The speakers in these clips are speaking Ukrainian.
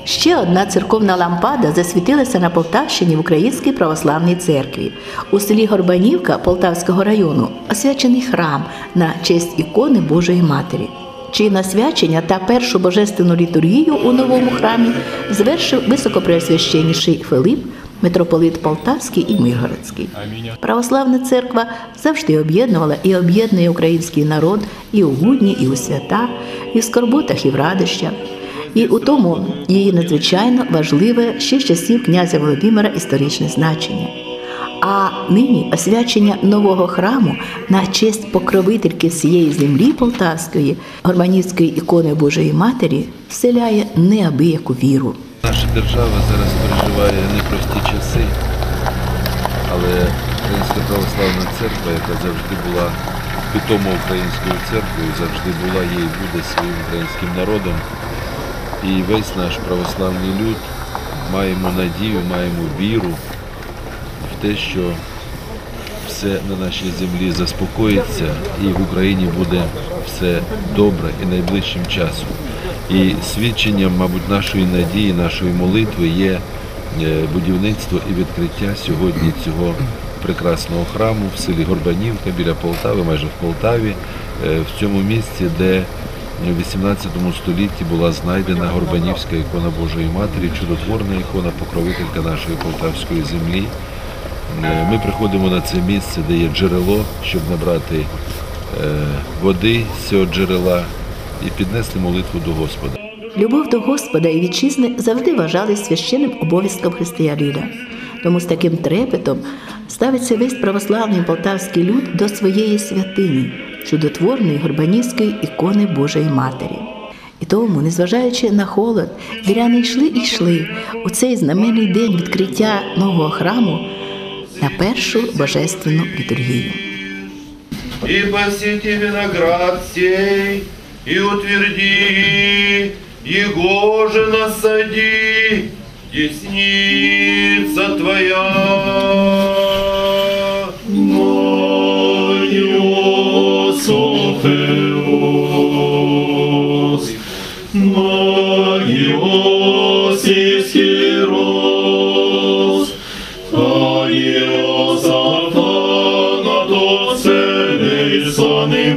Ще одна церковна лампада засвітилася на Полтавщині в Українській православній церкві. У селі Горбанівка Полтавського району освячений храм на честь ікони Божої Матері, чиє освячення та першу божественну літургію у новому храмі звершив високопреосвященніший Филип, митрополит Полтавський і Миргородський. Православна церква завжди об'єднувала і об'єднує український народ і у будні, і у свята, і в скорботах, і в радощах. І у тому її надзвичайно важливе ще з часів князя Володимира історичне значення. А нині освячення нового храму на честь покровительки всієї землі Полтавської, Горбанівської ікони Божої Матері, вселяє неабияку віру. Наша держава зараз переживає непрості часи, але Українська православна церква, яка завжди була питомою українською церквою, завжди була, є і буде своїм українським народом. І весь наш православний люд маємо надію, маємо віру в те, що все на нашій землі заспокоїться і в Україні буде все добре і найближчим часом. І свідченням, мабуть, нашої надії, нашої молитви є будівництво і відкриття сьогодні цього прекрасного храму в селі Горбанівка біля Полтави, майже в Полтаві, в цьому місці, де в 18 столітті була знайдена Горбанівська ікона Божої Матері, чудотворна ікона, покровителька нашої полтавської землі. Ми приходимо на це місце, де є джерело, щоб набрати води з цього джерела і піднести молитву до Господа. Любов до Господа і вітчизни завжди вважали священним обов'язком християнина. Тому з таким трепетом ставиться весь православний полтавський люд до своєї святині, чудотворної Горбанівської ікони Божої Матері. І тому, незважаючи на холод, віряни йшли у цей знаменний день відкриття нового храму на першу божественну літургію. «И посети виноград сей, и утверди, его же насади, десница твоя». Иосифский рост, а Иосафана до цели сонный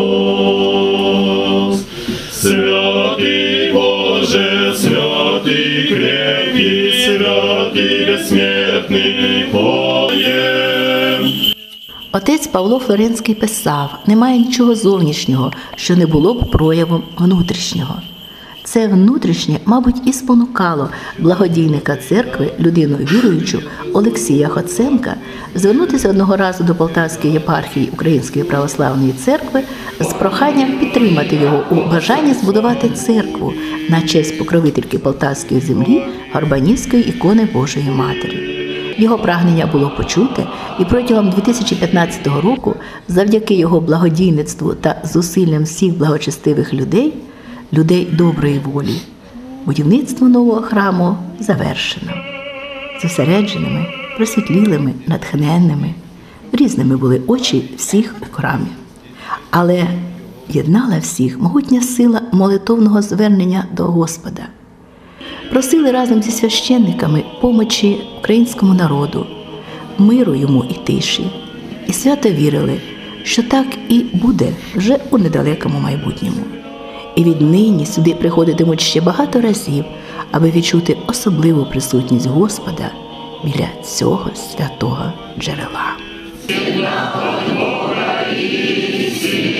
мост. Святый Боже, святый крепкий, святый бессмертный поем. Отець Павло Флоренський писав: «Немає нічого зовнішнього, що не було б проявом внутрішнього». Це внутрішнє, мабуть, і спонукало благодійника церкви, людину віруючу Олексія Хоценка, звернутися одного разу до Полтавської єпархії Української православної церкви з проханням підтримати його у бажанні збудувати церкву на честь покровительки Полтавської землі Горбанівської ікони Божої Матері. Його прагнення було почуте, і протягом 2015 року, завдяки його благодійництву та зусиллям всіх благочестивих людей доброї волі, будівництво нового храму завершено. Зосередженими, просвітлілими, натхненними, різними були очі всіх у храмі. Але єднала всіх могутня сила молитовного звернення до Господа. Просили разом зі священниками помочі українському народу, миру йому і тиші. І свято вірили, що так і буде вже у недалекому майбутньому. І віднині сюди приходитимуть ще багато разів, аби відчути особливу присутність Господа біля цього святого джерела.